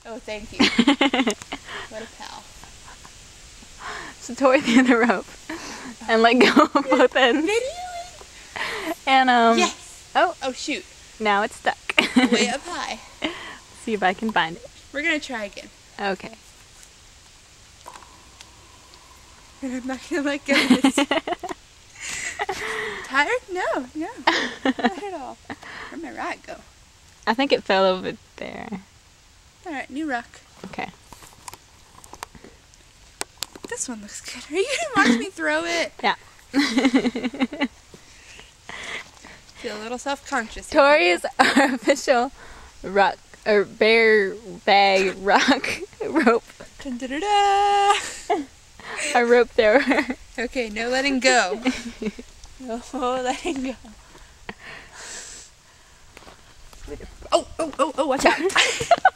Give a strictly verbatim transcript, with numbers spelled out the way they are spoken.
Oh, thank you. What a pal. So Tori threw the rope and let go of both ends. Videoing? And um. Yes. Oh. Oh shoot. Now it's stuck. Way up high. See if I can find it. We're gonna try again. Okay. I'm not gonna let go of this. Tired? No, no. Not at all. Where'd my rock go? I think it fell over there. Alright, new rock. Okay. This one looks good. Are you gonna watch me throw it? Yeah. Feel a little self-conscious here. Tori is our official rock or bear bag rock rope. Dun, da, da, da. Our rope thrower. Okay, no letting go. No letting go. Oh, oh, oh, oh, watch out.